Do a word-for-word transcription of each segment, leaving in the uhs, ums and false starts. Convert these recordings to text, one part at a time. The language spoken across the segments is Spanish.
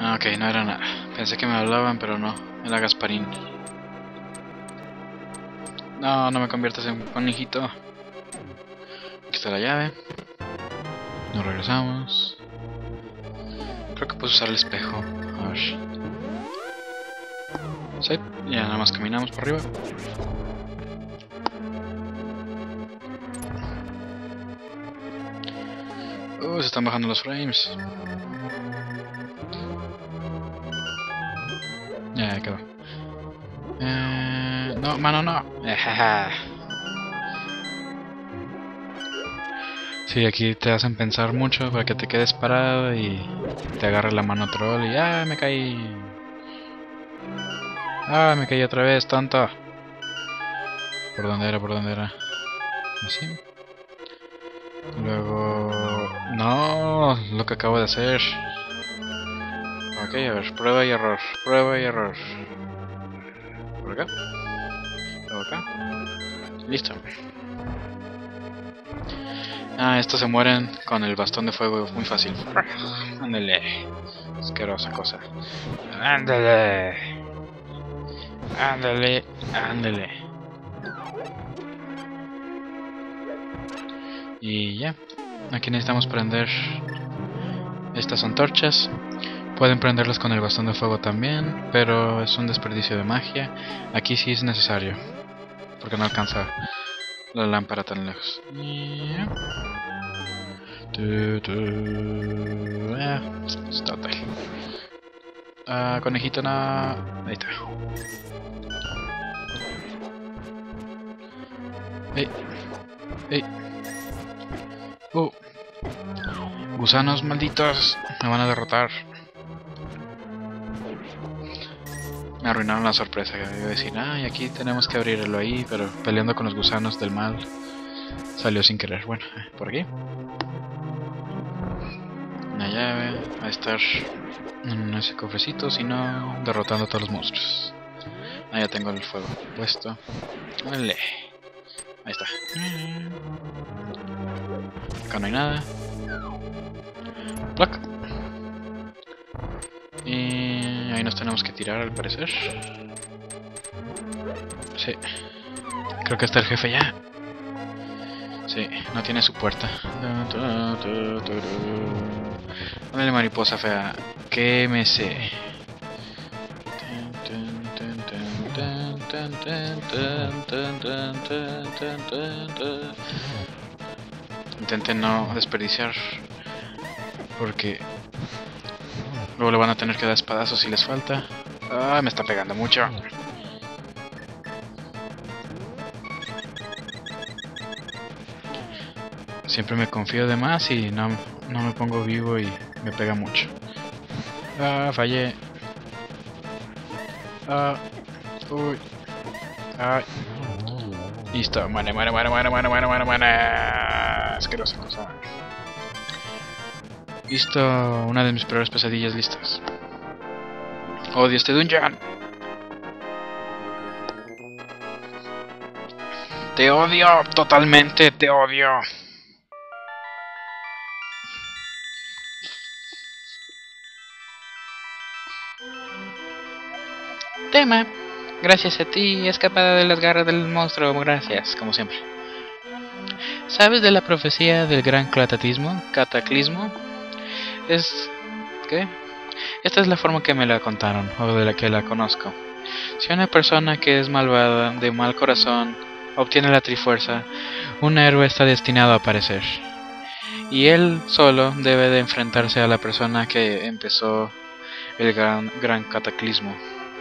Ah, ok, no era nada. Pensé que me hablaban, pero no. Era Gasparín. No, no me conviertas en conejito. Aquí está la llave. Nos regresamos. Creo que puedo usar el espejo. A ver. Sí, ya nada más caminamos por arriba. Uh, se están bajando los frames. Ya quedó. Eh, no, mano, no. Sí, aquí te hacen pensar mucho para que te quedes parado y te agarre la mano troll y ¡ah, me caí! ¡Ah, me caí otra vez, tonto! ¿Por dónde era? ¿Por dónde era? Así. Luego... ¡No! Lo que acabo de hacer. Ok, a ver, prueba y error, prueba y error. Por acá. Por acá. Listo. Ah, estos se mueren con el bastón de fuego muy fácil. Ándale. Asquerosa cosa. Ándale. Ándale. Ándale. Y ya. Aquí necesitamos prender estas antorchas. Pueden prenderlas con el bastón de fuego también, pero es un desperdicio de magia. Aquí sí es necesario, porque no alcanza la lámpara tan lejos. Yeah. Tu, tu. Eh, es total. Ah, conejito, no. Ahí está. Ey. Ey. Uh. Gusanos malditos. Me van a derrotar. Me arruinaron la sorpresa. Iba a decir, ah, y aquí tenemos que abrirlo ahí, pero peleando con los gusanos del mal. Salió sin querer. Bueno, por aquí. Una llave. Va a estar en ese cofrecito, si no, derrotando a todos los monstruos. Ah, ya tengo el fuego puesto. Vale. Ahí está. Acá no hay nada. Plac. Y ahí nos tenemos que tirar al parecer. Sí. Creo que está el jefe ya. Sí, no tiene su puerta. Dale, mariposa fea. ¿Qué me sé? Intenten no desperdiciar, porque luego le van a tener que dar espadazos si les falta. Ah, me está pegando mucho. Siempre me confío de más y no, no me pongo vivo y me pega mucho. Ah, fallé. Ah, uy. Ay. Listo, muere, muere, muere, muere, muere, muere, muere, muere. Asquerosa cosa. Listo, una de mis peores pesadillas listas. Odio este dungeon. Te odio, totalmente te odio. Tema. Gracias a ti, escapada de las garras del monstruo. Gracias, como siempre. ¿Sabes de la profecía del gran cataclismo? ¿Cataclismo? Es... ¿qué? Esta es la forma que me la contaron, o de la que la conozco. Si una persona que es malvada, de mal corazón, obtiene la Trifuerza, un héroe está destinado a aparecer. Y él solo debe de enfrentarse a la persona que empezó el gran, gran cataclismo.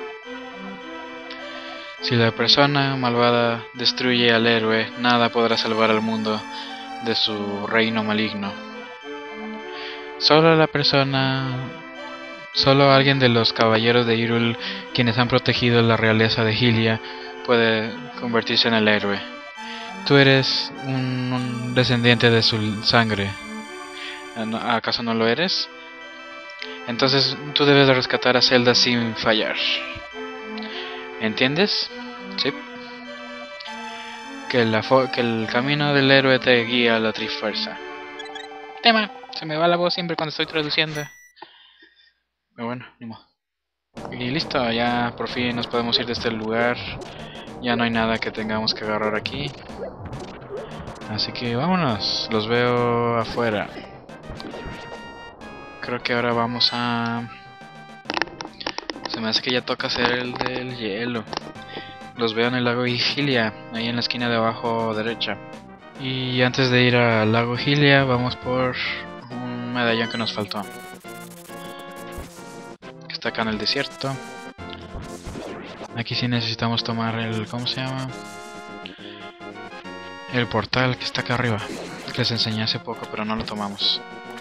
Si la persona malvada destruye al héroe, nada podrá salvar al mundo de su reino maligno. Solo la persona... Solo alguien de los caballeros de Hyrule, quienes han protegido la realeza de Hylia, puede convertirse en el héroe. Tú eres un, un descendiente de su sangre. ¿Acaso no lo eres? Entonces tú debes de rescatar a Zelda sin fallar. ¿Entiendes? Sí. Que, la que el camino del héroe te guía a la Trifuerza. Tema. Se me va la voz siempre cuando estoy traduciendo. Pero bueno, ni modo. Y listo, ya por fin nos podemos ir de este lugar. Ya no hay nada que tengamos que agarrar aquí. Así que vámonos, los veo afuera. Creo que ahora vamos a... Se me hace que ya toca hacer el del hielo. Los veo en el lago Hylia, ahí en la esquina de abajo derecha. Y antes de ir al lago Hylia, vamos por un medallón que nos faltó. Que está acá en el desierto. Aquí sí necesitamos tomar el... ¿Cómo se llama? El portal que está acá arriba. Que les enseñé hace poco, pero no lo tomamos.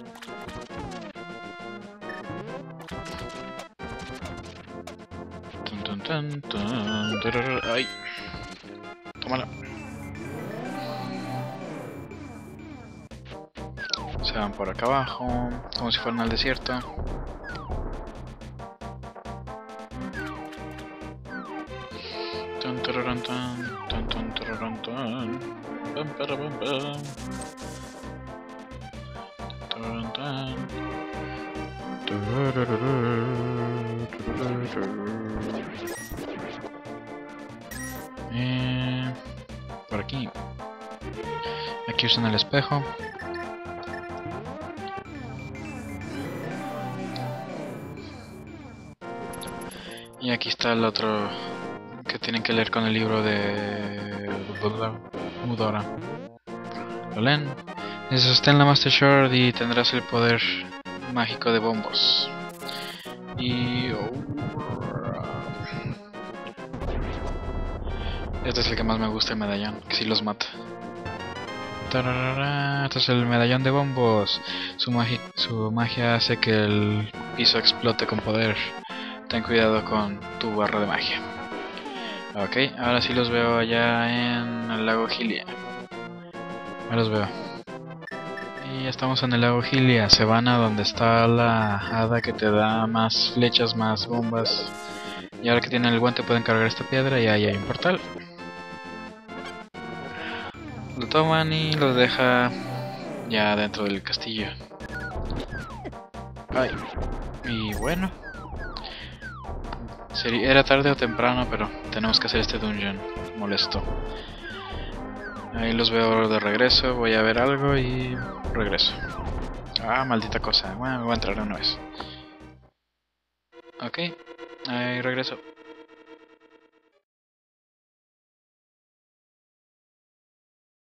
Tun, tun, tun, tun, turur, ¡ay! Tómala. Se van por acá abajo, como si fueran al desierto. Tun, tururun, tun, tun, tun, tururun, tun. Pam, para, pam, pam. Tururun, tun. Turururu, turururu. Eh, por aquí. Aquí usan el espejo. Y aquí está el otro que tienen que leer con el libro de Mudora. ¿Lo leen? Sostén la Master Sword y tendrás el poder mágico de bombos. Y... Oh. Este es el que más me gusta, el medallón, que si los mata. Tararara, este es el medallón de bombos. Su, magi su magia hace que el piso explote con poder. Ten cuidado con tu barra de magia. Ok, ahora sí los veo allá en el lago Hylia. Ahí los veo. Y ya estamos en el lago Hylia. Se van a donde está la hada que te da más flechas, más bombas. Y ahora que tienen el guante pueden cargar esta piedra y ahí hay un portal. Lo toman y lo deja ya dentro del castillo. Ay. Y bueno. Era tarde o temprano, pero tenemos que hacer este dungeon molesto. Ahí los veo de regreso, voy a ver algo y regreso. Ah, maldita cosa. Bueno, me voy a entrar una vez. Ok, ahí regreso.